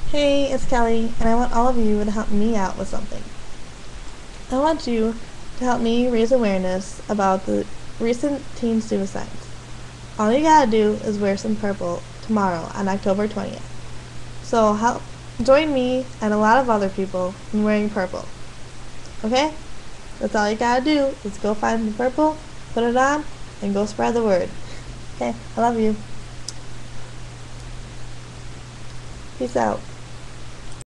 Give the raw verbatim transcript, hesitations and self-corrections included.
Hey, it's Kelly, and I want all of you to help me out with something. I want you to help me raise awareness about the recent teen suicides. All you gotta do is wear some purple tomorrow on October twentieth. So help join me and a lot of other people in wearing purple. Okay? That's all you gotta do is go find the purple, put it on, and go spread the word. Okay, I love you. Peace out.